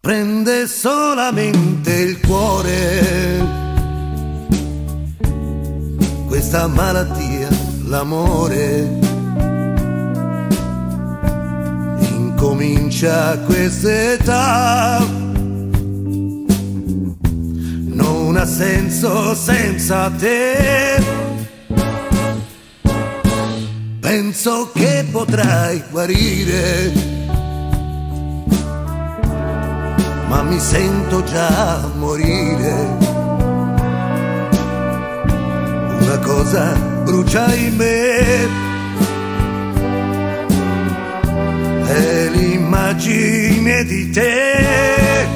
prende solamente il cuore, questa malattia, l'amore, incomincia a quest'età, non ha senso senza te. Penso che potrai guarire, ma mi sento già morire. Una cosa brucia in me, è l'immagine di te.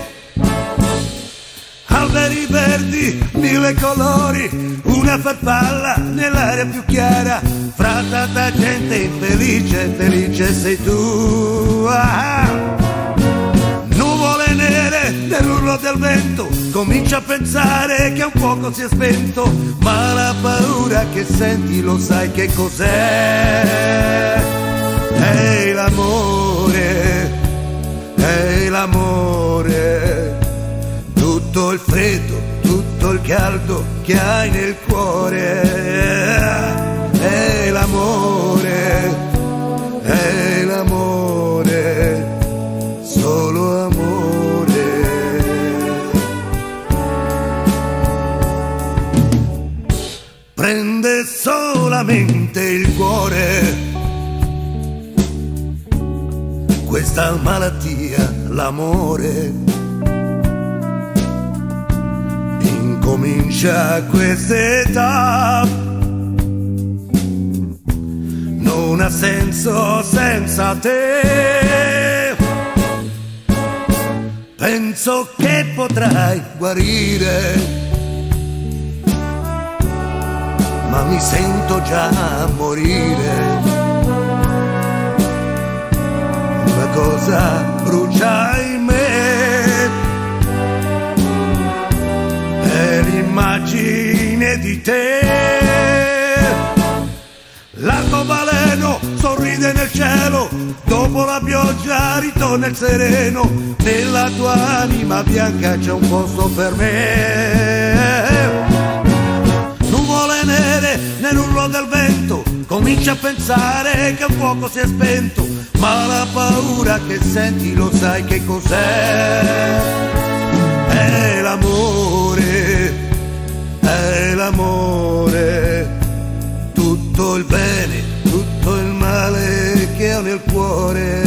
Alberi verdi, mille colori, una farfalla nell'aria più chiara, fra tanta gente infelice, felice sei tu. Nuvole nere nell'urlo del vento, comincia a pensare che un fuoco si è spento, ma la paura che senti lo sai che cos'è? È l'amore, è l'amore. Tutto il freddo, tutto il caldo che hai nel cuore, è l'amore, è l'amore, solo amore. Prende solamente il cuore, questa malattia, l'amore, comincia a quest'età, non ha senso senza te. Penso che potrai guarire, ma mi sento già morire. Una cosa brucia in me, l'immagine di te. L'arcobaleno sorride nel cielo, dopo la pioggia ritorna il sereno, nella tua anima bianca c'è un posto per me. Nuvole nere nell'urlo del vento, comincia a pensare che un fuoco si è spento, ma la paura che senti lo sai che cos'è? È l'amore, è l'amore, tutto il bene, tutto il male che ho nel cuore.